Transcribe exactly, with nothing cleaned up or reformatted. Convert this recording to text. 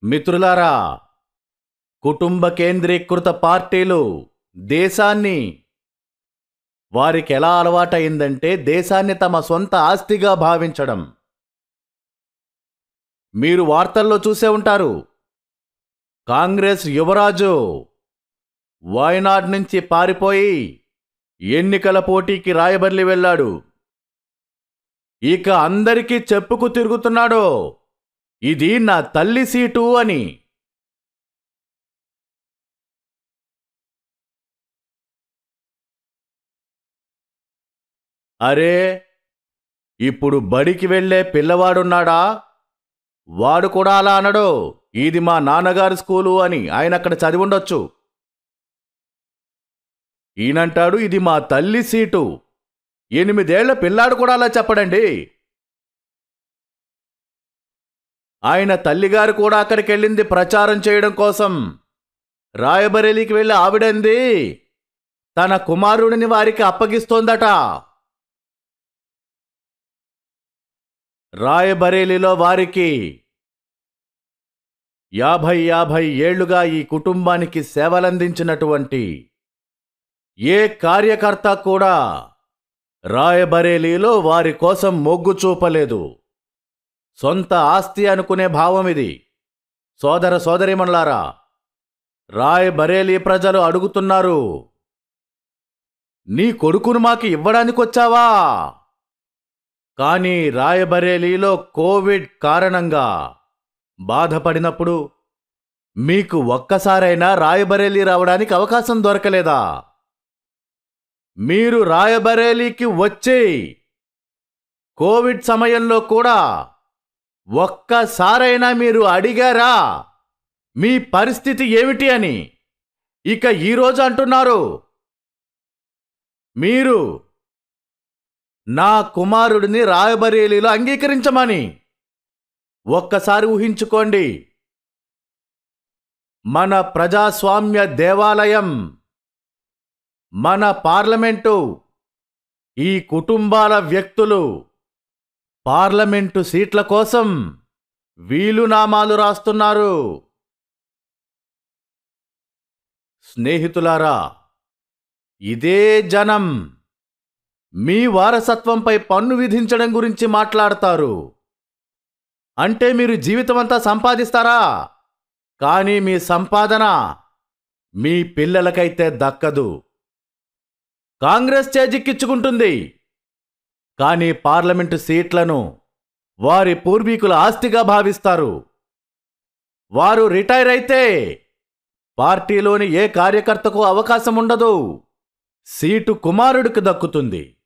మిత్రులారా, కుటుంబ కేంద్రీకృత పార్టీలు దేశాన్ని వారికి ఎలా అలవాటైందంటే దేశాన్ని తమ సొంత ఆస్తిగా భావించడం. మీరు వార్తల్లో చూసే ఉంటారు. కాంగ్రెస్ యువరాజు వాయనాడ్ నుంచి పారిపోయి ఎన్నికల పోటీకి రాయబర్లి వెళ్ళాడు. ఇక అందరికీ చెప్పుకు తిరుగుతున్నాడు, ఇది నా తల్లి సీటు అని. అరే, ఇప్పుడు బడికి వెళ్ళే పిల్లవాడున్నాడా? వాడు కూడా అలా అనడు, ఇది మా నాన్నగారి స్కూలు అని. ఆయన అక్కడ చదివి ఉండొచ్చు. ఈయనంటాడు, ఇది మా తల్లి సీటు. ఎనిమిదేళ్ల పిల్లాడు కూడా అలా చెప్పడండి. ఆయన తల్లిగారు కూడా అక్కడికి వెళ్ళింది ప్రచారం చేయడం కోసం. రాయబరేలీకి వెళ్ళి ఆవిడంది తన కుమారుడిని వారికి అప్పగిస్తోందట. రాయబరేలీలో వారికి యాభై యాభై ఏళ్లుగా ఈ కుటుంబానికి సేవలందించినటువంటి ఏ కార్యకర్త కూడా రాయబరేలీలో వారి కోసం మొగ్గు చూపలేదు. సొంత ఆస్తి అనుకునే భావం ఇది. సోదర సోదరీమణులారా, రాయబరేలీ ప్రజలు అడుగుతున్నారు, నీ కొడుకును మాకు ఇవ్వడానికొచ్చావా? కానీ రాయబరేలీలో కోవిడ్ కారణంగా బాధపడినప్పుడు మీకు ఒక్కసారైనా రాయబరేలీ రావడానికి అవకాశం దొరకలేదా? మీరు రాయబరేలీకి వచ్చి కోవిడ్ సమయంలో కూడా ఒక్కసారైనా మీరు అడిగారా మీ పరిస్థితి ఏమిటి అని? ఇక ఈరోజు అంటున్నారు మీరు నా కుమారుడిని రాయబరేలీలో అంగీకరించమని. ఒక్కసారి ఊహించుకోండి, మన ప్రజాస్వామ్య దేవాలయం, మన పార్లమెంటు, ఈ కుటుంబాల వ్యక్తులు పార్లమెంటు సీట్ల కోసం వీలునామాలు రాస్తున్నారు. స్నేహితులారా, ఇదే జనం మీ వారసత్వంపై పన్ను విధించడం గురించి మాట్లాడతారు. అంటే మీరు జీవితమంతా సంపాదిస్తారా? కానీ మీ సంపాదన మీ పిల్లలకైతే దక్కదు. కాంగ్రెస్ చేజిక్కించుకుంటుంది, కానీ పార్లమెంటు సీట్లను వారి పూర్వీకుల ఆస్తిగా భావిస్తారు. వారు రిటైర్ అయితే పార్టీలోని ఏ కార్యకర్తకు అవకాశం ఉండదు. సీటు కుమారుడికి దక్కుతుంది.